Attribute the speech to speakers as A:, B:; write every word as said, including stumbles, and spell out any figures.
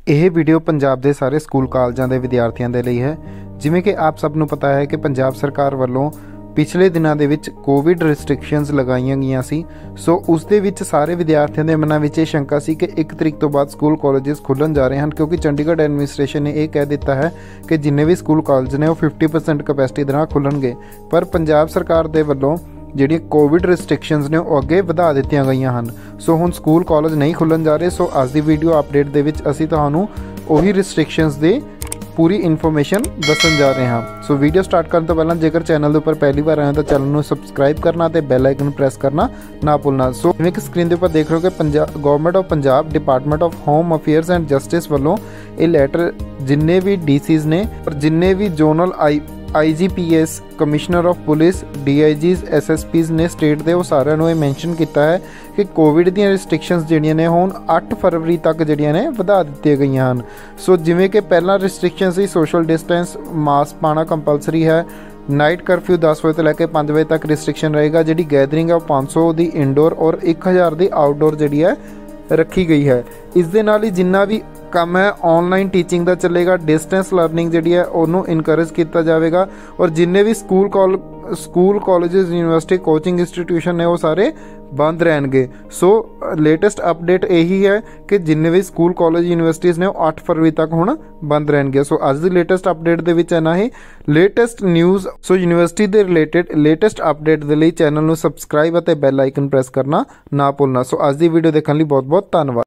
A: ਇਹ ਵੀਡੀਓ ਪੰਜਾਬ ਦੇ ਸਾਰੇ ਸਕੂਲ ਕਾਲਜਾਂ ਦੇ ਵਿਦਿਆਰਥੀਆਂ ਦੇ ਲਈ ਹੈ। ਜਿਵੇਂ ਕਿ ਆਪ ਸਭ ਨੂੰ ਪਤਾ ਹੈ ਕਿ ਪੰਜਾਬ ਸਰਕਾਰ ਵੱਲੋਂ ਪਿਛਲੇ ਦਿਨਾਂ ਦੇ ਵਿੱਚ ਕੋਵਿਡ ਰਿਸਟ੍ਰਿਕਸ਼ਨਸ ਲਗਾਈਆਂ ਗਈਆਂ ਸੀ। ਸੋ ਉਸ ਦੇ ਵਿੱਚ ਸਾਰੇ ਵਿਦਿਆਰਥੀਆਂ ਦੇ ਮਨਾਂ ਵਿੱਚ ਇਹ ਸ਼ੰਕਾ ਸੀ ਕਿ ਇੱਕ ਤਰੀਕ ਤੋਂ ਬਾਅਦ ਸਕੂਲ ਕਾਲਜਸ ਖੁੱਲ੍ਹਣ ਜਾ ਰਹੇ ਹਨ, ਕਿਉਂਕਿ ਚੰਡੀਗੜ੍ਹ ਐਡਮਿਨਿਸਟ੍ਰੇਸ਼ਨ ਨੇ ਇਹ ਕਹਿ ਦਿੱਤਾ ਹੈ ਕਿ ਜਿੰਨੇ ਵੀ ਸਕੂਲ ਕਾਲਜ ਨੇ ਉਹ ਫਿਫਟੀ ਪਰਸੈਂਟ ਕਪੈਸਿਟੀ ਦੇ ਨਾਲ ਖੁੱਲ੍ਹਣਗੇ। ਪਰ ਪੰਜਾਬ ਸਰਕਾਰ ਦੇ ਵੱਲੋਂ ਜਿਹੜੀਆਂ ਕੋਵਿਡ ਰਿਸਟ੍ਰਿਕਸ਼ਨਸ ਨੇ ਉਹ ਅੱਗੇ ਵਧਾ ਦਿੱਤੀਆਂ ਗਈਆਂ ਹਨ। ਸੋ ਹੁਣ ਸਕੂਲ ਕਾਲਜ ਨਹੀਂ ਖੁੱਲ੍ਹਣ ਜਾ ਰਹੇ। ਸੋ ਅੱਜ ਦੀ ਵੀਡੀਓ ਅਪਡੇਟ ਦੇ ਵਿੱਚ ਅਸੀਂ ਤੁਹਾਨੂੰ ਉਹੀ ਰਿਸਟ੍ਰਿਕਸ਼ਨਸ ਦੇ ਪੂਰੀ ਇਨਫੋਰਮੇਸ਼ਨ ਦੱਸਣ ਜਾ ਰਹੇ ਹਾਂ। ਸੋ ਵੀਡੀਓ ਸਟਾਰਟ ਕਰਨ ਤੋਂ ਪਹਿਲਾਂ ਜੇਕਰ ਚੈਨਲ ਦੇ ਉੱਪਰ ਪਹਿਲੀ ਵਾਰ ਆਏ ਹੋ ਤਾਂ ਚੈਨਲ ਨੂੰ ਸਬਸਕ੍ਰਾਈਬ ਕਰਨਾ ਤੇ ਬੈਲ ਆਈਕਨ ਪ੍ਰੈਸ ਕਰਨਾ ਨਾ ਭੁੱਲਣਾ। ਸੋ ਜਿਵੇਂ ਕਿ ਸਕਰੀਨ ਦੇ ਉੱਪਰ ਦੇਖ ਰਹੇ ਹੋ ਕਿ Punjab government of Punjab department of home affairs and justice ਵੱਲੋਂ ਇਹ ਲੈਟਰ ਜਿੰਨੇ ਵੀ ਡੀਸੀਜ਼ ਨੇ ਔਰ ਜਿੰਨੇ ਵੀ zonal I IGPs commissioner of police DIGs SSPs ने स्टेट ਦੇ ਉਹ ਸਾਰਿਆਂ ਨੂੰ ਇਹ ਮੈਂਸ਼ਨ ਕੀਤਾ ਹੈ ਕਿ ਕੋਵਿਡ ਦੀਆਂ ਰਿਸਟ੍ਰਿਕਸ਼ਨਸ ਜਿਹੜੀਆਂ ਨੇ ਹੁਣ ਅੱਠ ਫਰਵਰੀ ਤੱਕ ਜਿਹੜੀਆਂ ਨੇ ਵਧਾ ਦਿੱਤੀਆਂ ਗਈਆਂ ਹਨ। ਸੋ ਜਿਵੇਂ ਕਿ ਪਹਿਲਾਂ ਰਿਸਟ੍ਰਿਕਸ਼ਨ ਸੀ ਸੋਸ਼ਲ ਡਿਸਟੈਂਸ, ਮਾਸਕ ਪਾਉਣਾ ਕੰਪਲਸਰੀ ਹੈ, ਨਾਈਟ ਕਰਫਿਊ ਦਸ ਵਜੇ ਤੋਂ ਲੈ ਕੇ ਪੰਜ ਵਜੇ ਤੱਕ ਰਿਸਟ੍ਰਿਕਸ਼ਨ ਰਹੇਗਾ, ਜਿਹੜੀ ਗੈਦਰਿੰਗ ਹੈ ਉਹ ਪੰਜ ਸੌ ਦੀ ਇਨਡੋਰ ਔਰ ਇੱਕ ਹਜ਼ਾਰ ਦੀ ਆਊਟਡੋਰ ਜਿਹੜੀ ਹੈ ਰੱਖੀ ਗਈ ਹੈ। ਇਸ ਦੇ ਨਾਲ ਹੀ ਜਿੰਨਾ ਵੀ ਕੰਮ ਹੈ ਆਨਲਾਈਨ ਟੀਚਿੰਗ ਦਾ ਚੱਲੇਗਾ, ਡਿਸਟੈਂਸ ਲਰਨਿੰਗ ਜਿਹੜੀ ਹੈ ਉਹਨੂੰ ਇਨਕਰੇਜ ਕੀਤਾ ਜਾਵੇਗਾ ਔਰ ਜਿੰਨੇ ਵੀ ਸਕੂਲ ਕਾਲ school colleges university coaching institution ਨੇ ਉਹ ਸਾਰੇ ਬੰਦ ਰਹਿਣਗੇ। ਸੋ ਲੇਟੈਸਟ ਅਪਡੇਟ ਇਹੀ ਹੈ ਕਿ ਜਿੰਨੇ ਵੀ ਸਕੂਲ ਕਾਲਜ ਯੂਨੀਵਰਸਿਟੀਜ਼ ਨੇ ਉਹ ਅੱਠ ਫਰਵਰੀ ਤੱਕ ਹੁਣ ਬੰਦ ਰਹਿਣਗੇ। ਸੋ ਅੱਜ ਦੀ ਲੇਟੈਸਟ ਅਪਡੇਟ ਦੇ ਵਿੱਚ ਇੰਨਾ ਹੀ। ਲੇਟੈਸਟ ਨਿਊਜ਼ ਸੋ ਯੂਨੀਵਰਸਿਟੀ ਦੇ ਰਿਲੇਟਡ ਲੇਟੈਸਟ ਅਪਡੇਟ ਦੇ ਲਈ ਚੈਨਲ ਨੂੰ ਸਬਸਕ੍ਰਾਈਬ ਅਤੇ ਬੈਲ ਆਈਕਨ ਪ੍ਰੈਸ ਕਰਨਾ ਨਾ ਭੁੱਲਣਾ। ਸੋ ਅੱਜ ਦੀ ਵੀਡੀਓ ਦੇਖਣ ਲਈ ਬਹੁਤ ਬਹੁਤ ਧੰਨਵਾਦ।